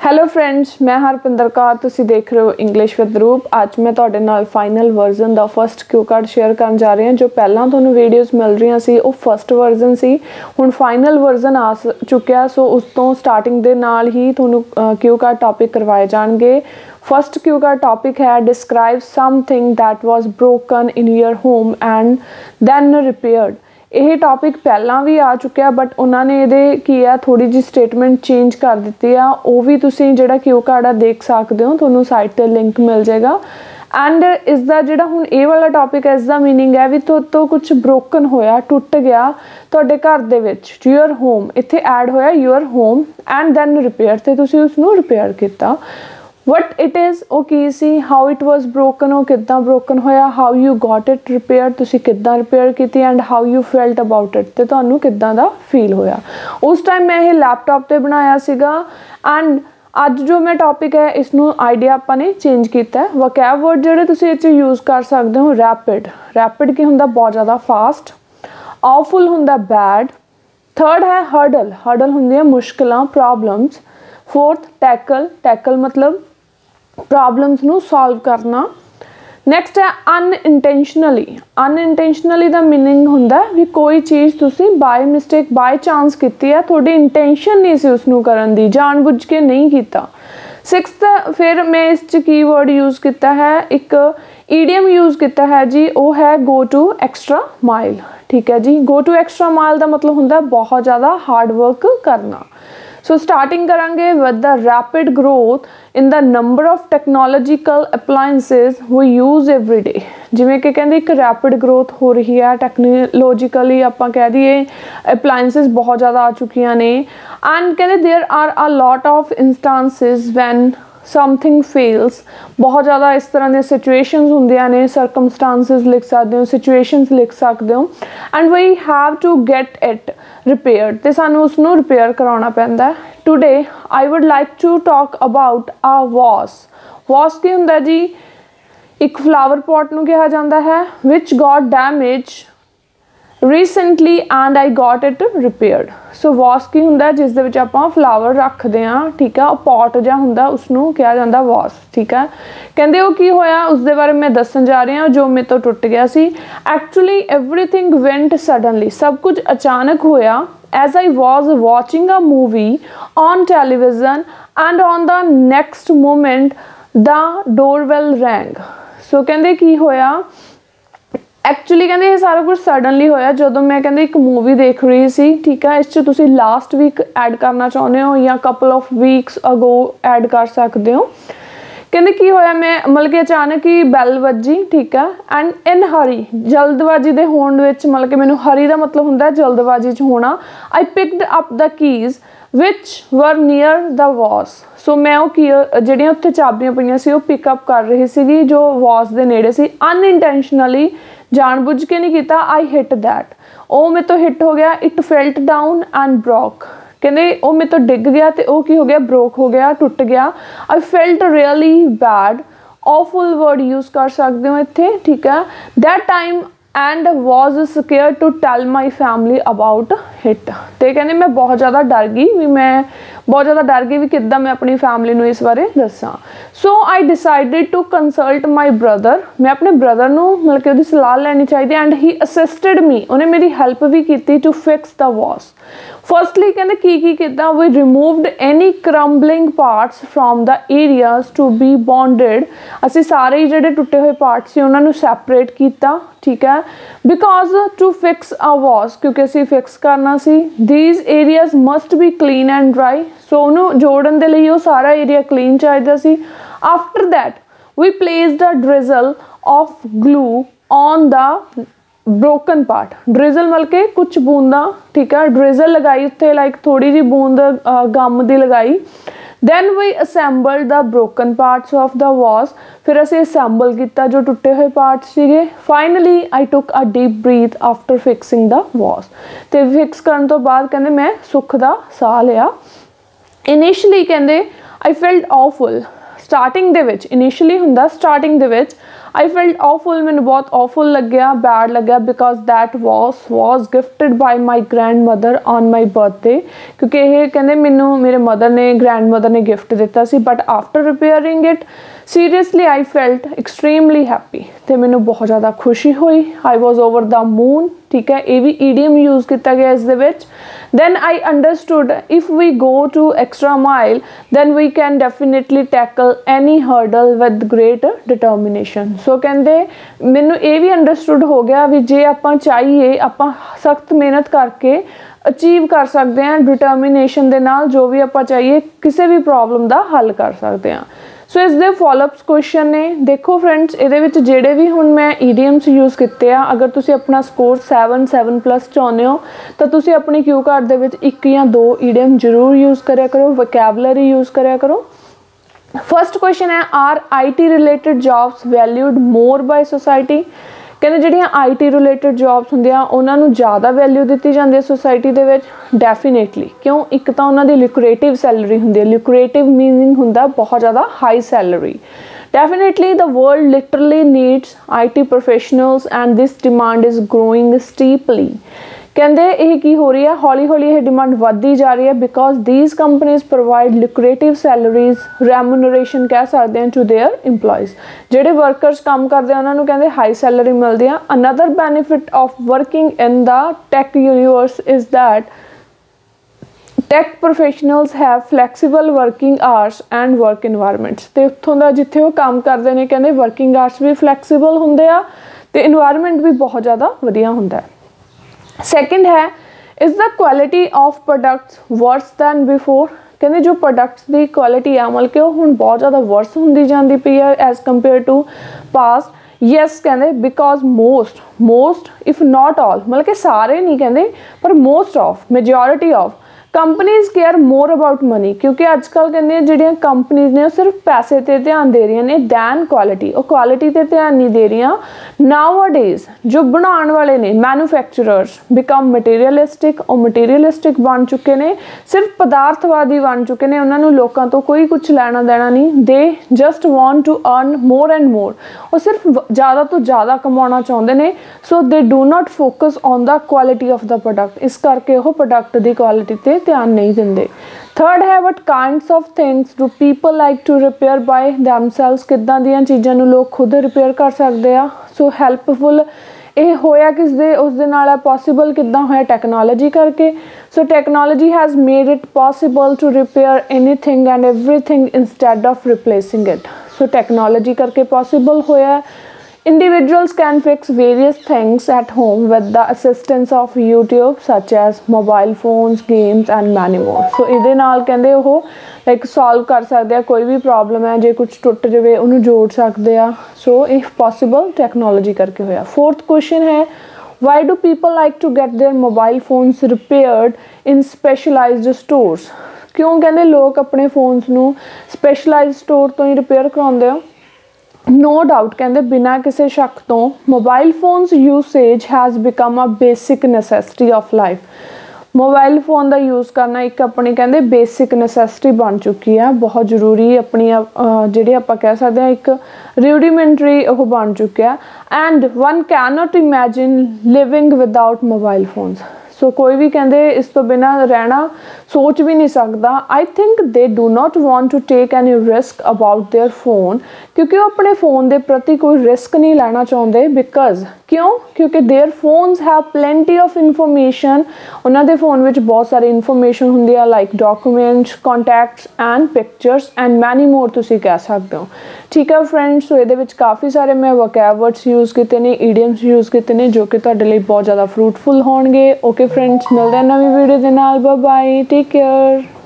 Hello friends, मैं हरपिंदर कौर, तुसी देख रहे हो इंग्लिश विद रूप। अज मैं तुहाडे नाल फाइनल वर्जन दा फर्स्ट क्यू कार्ड शेयर करन जा रही हूँ। जो पहला तुहानूं वीडियोज़ मिल रही सी वो फर्स्ट वर्जन सी, हुण फाइनल वर्जन आ चुकिया। सो उस तो स्टार्टिंग दे नाल ही तुहानूं क्यू कार्ड टॉपिक करवाए जाणगे। फर्स्ट क्यू कार्ड टॉपिक है describe something that was broken in your home and then repaired. यह टॉपिक पहला भी आ चुका, बट उन्होंने ये की है थोड़ी जी स्टेटमेंट चेंज कर दी है। वो भी तुसी जिहड़ा क्यू कार्ड आ देख सकते हो, तुहानूं साइट ते लिंक मिल जाएगा। एंड इसका जिहड़ा हुण ये वाला टॉपिक है, इसका मीनिंग है भी तो कुछ ब्रोकन होया, टुट गया तुहाडे घर दे विच। योर होम इत्थे ऐड होया your home and then repair, ते तुसी उसनूं रिपेयर किया। वट इट इज़ वो की सी, हाउ इट वॉज ब्रोकन, वो किद्दां ब्रोकन होया, how you got it repair, तुसी किद्दां रिपेयर की, and how you felt about it, ते तुहानूं किद्दां दा फील होया। उस टाइम मैं ये लैपटॉप ते बनाया सीगा। एंड अज जो मैं टॉपिक है इसनूं आइडिया आपां ने चेंज किया है। वकैब वर्ड जिहड़े तुसी इह यूज़ कर सकते हो, रैपिड। रैपिड की हुंदा बहुत ज़्यादा फास्ट, ऑफुल हुंदा बैड। थर्ड है हर्डल, हर्डल हुंदियां मुश्किलां, प्रॉब्लम्स। फोर्थ टैकल, टैकल मतलब प्रॉब्लम्स नू सॉल्व करना। नैक्सट है अनइंटेंशनली। अनइंटेंशनली दा मीनिंग हुंदा भी कोई चीज़ तुसी बाय मिस्टेक बाय चांस कीती है, थोड़ी इंटेंशन नहीं सी उसनू करन दी, जानबुझ के नहीं कीता। सिक्स्थ फिर मैं इस की वर्ड यूज़ किया है, एक ईडियम यूज़ किया है जी, वो है गो टू एक्सट्रा माइल। ठीक है जी, गो टू एक्सट्रा माइल का मतलब हुंदा बहुत ज़्यादा हार्ड वर्क करना। सो स्टार्टिंग करांगे with the rapid growth in the number of technological appliances we use every day. जिमें कि कहते एक रैपिड ग्रोथ हो रही है टैक्नोलॉजिकली, आपां कह दीए अप्लायंसिस बहुत ज़्यादा आ चुकियां ने। एंड कहते there are a lot of instances when something fails. बहुत ज़्यादा इस तरह की सिचुएशंस होंदियां ने, सरकमस्टांसिस लिख सकते हो, सिचुएशंस लिख सकते हो। And we have to get it repaired, तो सानू उसनू रिपेयर कराना पैंदा है। Today I would like to talk about a vase. Vase की हुंदा जी, एक फ्लावर पॉट नू कहा जाता है, which got damage recently and I got it repaired. So vase की हुंदा जिस दे विच आपां फ्लावर रखते हैं, ठीक है, पॉट जिहा हुंदा उसनू कहा जाता वॉस। ठीक है, कहते वो की होया उस दे बारे मैं दसन जा रही हूँ, जो मेरे तो टुट गया सी। एक्चुअली एवरीथिंग वेंट सडनली, सब कुछ अचानक होया। As I was watching a movie on television and on the next moment the doorbell rang. सो कहते की होया, एक्चुअली कहते ये सारा कुछ सडनली होया जदों मैं कहते एक मूवी देख रही सी। ठीक है, इस तुसी लास्ट वीक ऐड करना चाहते हो या couple of weeks ago add कर सकते हो। कहते की होया, मैं मतलब कि अचानक ही बैल वजी। ठीक है, एंड इन हरी, जल्दबाजी दे होण विच, मतलब कि मैनू हरी का मतलब हुंदा जल्दबाजी च होना। I picked up the keys which were near the vase. So मैं वो की जिहड़ियां उत्थे चाबियां पईयां सी वो पिकअप कर रही सी जो वॉस दे नेड़े सी। अनइंटेंशनली, जानबुझ के नहीं किया। आई हिट दैट, वो मेरे तो हिट हो गया। It felt down and broke, कहते वो मेरे तो डिग गया तो वो की हो गया, ब्रोक हो गया, टुट गया। I felt really bad, awful word use कर सकते हो इत्थे। ठीक है, that time and was scare to tell my family about it. तो कहते मैं बहुत ज़्यादा डर गई भी, मैं बहुत ज़्यादा डर गई भी किद्दां मैं अपनी फैमिली नूं इस बारे दसां। So I decided to consult my brother, मैं अपने ब्रदर नूं मतलब कि उसकी सलाह लैनी चाहिए। एंड ही असिस्टेड मी, उन्हें मेरी हेल्प भी की to fix the vase. Firstly कहते की किया, we removed any crumbling parts from the areas to be bonded. असी सारे ही जिहड़े टुटे हुए पार्ट्स से उन्होंने सैपरेट किया। ठीक है, because to fix a vase, क्योंकि असी फिक्स करना सी। These areas must be clean and dry, so उन्होंने जोड़न दे लई वो सारा एरिया क्लीन चाहिए सी। After that we placed a drizzle of glue on the broken part. Drizzle मतलब के कुछ बूंदा, ठीक है, ड्रिजल लगाई उत्थे, लाइक थोड़ी जी बूंद गम दी लगाई। Then we assembled the broken parts of the vase, फिर असी असैम्बल किया जो टुटे हुए पार्ट्स सीगे। Finally I took a deep breath after fixing the vase, तो फिक्स करने तो बाद कहते मैं सुख दा साह लिया। इनिशियली कहते आई फेल्ट ऑफुल, स्टार्टिंग दे विच, इनिशियली हुंदा स्टार्टिंग दे विच, आई फेल्ट ऑफुल, मैंने बहुत ऑफुल लग्या, बैड लग्या, because that was gifted by my grand mother on my birthday, क्योंकि ये कहते मैनू मेरे मदर ने ग्रैंड मदर ने गिफ्ट दिता सी, but after repairing it seriously I felt extremely happy, तो मैनू बहुत ज़्यादा खुशी हुई। I was over the moon, ठीक है, ये भी ईडियम यूज़ किया गया इस दे विच। then I understood if we go to extra mile then we can definitely tackle any hurdle with great determination। so कहते मैनू ये भी अंडरस्टूड हो गया भी जे आपां चाहिए आपां सख्त मेहनत करके अचीव कर सकते हैं, डिटर्मिनेशन दे नाल जो भी आपां चाहिए किसी भी प्रॉब्लम का हल कर सकते हैं। सो इस दे फॉलोअप्स क्वेश्चन ने देखो फ्रेंड्स, ये जेडे भी हुण मैं ईडियम्स यूज़ किए आ, अगर तुसी अपना स्कोर 7+ चाहते हो तो तुसी अपनी क्यू कार्ड दे विच 1 या 2 ईडियम जरूर यूज़ करा करो, वोकैबुलरी यूज़ करा करो। फर्स्ट क्वेश्चन है, are IT related jobs valued more by society. कहते जिहड़ियां IT रिलेटेड जॉब्स होंदियां उन्होंने ज़्यादा वैल्यू दी जाती है सोसाइटी दे विच, डेफिनेटली। क्यों? एक तो उन्होंने लुक्रेटिव सैलरी होंदी है, लुक्रेटिव मीनिंग होंदा बहुत ज़्यादा high salary. Definitely the world literally needs IT professionals and this demand is growing steeply. कहते ये की हो रही है, हौली हौली ये डिमांड बढ़ती जा रही है, because these companies provide lucrative salaries, remuneration कह सकते हैं टू देयर इंप्लॉयज़। जेडे वर्कर्स काम करते हैं उन्होंने कहते हाई सैलरी मिलती है। Another benefit of working in the tech universe is that tech professionals have flexible working hours and work environments. तो उत्थों का जिथे वो काम करते हैं कहते वर्किंग आवर्स भी फ्लैक्सीबल होंगे आ ते इन्वायरमेंट भी बहुत ज़्यादा वधिया होंदा है। सैकेंड है, is the quality of products worse than before. कहते जो प्रोडक्ट्स की क्वालिटी है मतलब कि हुण बहुत ज़्यादा वर्स होंदी जाती पई है as compare to past. Yes कहते because most if not all, मतलब कि सारे नहीं कहते पर most of, majority of companies care more about money, क्योंकि अजकल कहते जिहड़ियां कंपनीज ने सिर्फ पैसे ते ध्यान दे रही ने दैन क्वालिटी, और क्वालिटी ते ध्यान नहीं दे रही। नाउ डेज जो बनाने वाले ने मैन्युफैक्चरर्स बिकम मटीरियलिस्टिक, और मटीरियलिस्टिक बन चुके ने, सिर्फ पदार्थवादी बन चुके ने, उन्होंने लोगों तो कोई कुछ लेना देना नहीं। They just want to earn more and more, और सिर्फ ज़्यादा तो ज़्यादा कमाना चाहते हैं। So they do not focus on the quality of the product, इस करके वो प्रोडक्ट की क्वालिटी ते ध्यान नहीं देंगे। थर्ड है, what kinds of things do people like to repair by themselves. किदां दियां चीज़ां नूं लोग खुद रिपेयर कर सकते हैं। सो हैल्पफुल ये होया किस दे उस दे नाल पॉसिबल किदां होया, टेक्नोलॉजी करके। So technology has made it possible to repair anything and everything instead of replacing it. So technology करके पॉसिबल होया। Individuals can fix various things at home with the assistance of YouTube such as mobile phones, games and many more। So इहदे नाल कहंदे वो like solve कर सकते हैं कोई भी प्रॉब्लम है, जे कुछ टुट जाए उन्होंने जोड़ सकते हैं। सो इफ पॉसिबल टेक्नोलॉजी करके होया। फोर्थ क्वेश्चन है, why do people like to get their mobile phones repaired in specialised stores. क्यों कहते लोग अपने फोन्स नूं स्पैशलाइज्ड स्टोर तो ही रिपेयर कराउंदे हो। नो डाउट कहते बिना किसी शक तो mobile phones usage has become a basic necessity of life. Mobile phone का यूज़ करना एक अपनी कहते बेसिक नैसेसिटी बन चुकी है, बहुत जरूरी अपनी जी आप कह सकते हैं एक रूडीमेंटरी वो बन चुका है। And one can not imagine living without mobile phones. So कोई भी कहते इस तो बिना रहना सोच भी नहीं सकता। I think they do not want to take any risk about their phone, क्योंकि वो अपने फोन के प्रति कोई रिस्क नहीं लेना चाहते। बिकॉज क्यों? क्योंकि their phones have plenty of information. उन्होंने फोन में बहुत सारी इन्फॉर्मेशन होंगी है like documents, contacts and pictures and many more तुसी कह सकते हो। ठीक है फ्रेंड्स, सो ये काफ़ी सारे मैं वोकैबवर्ड्स यूज़ किए ने, ईडियम्स यूज़ किए ने जो कि तुहाडे लई बहुत ज़्यादा फ्रूटफुल होणगे। ओके फ्रेंड्स, मिलते हैं नवी वीडियो के नाल। Bye bye, take care.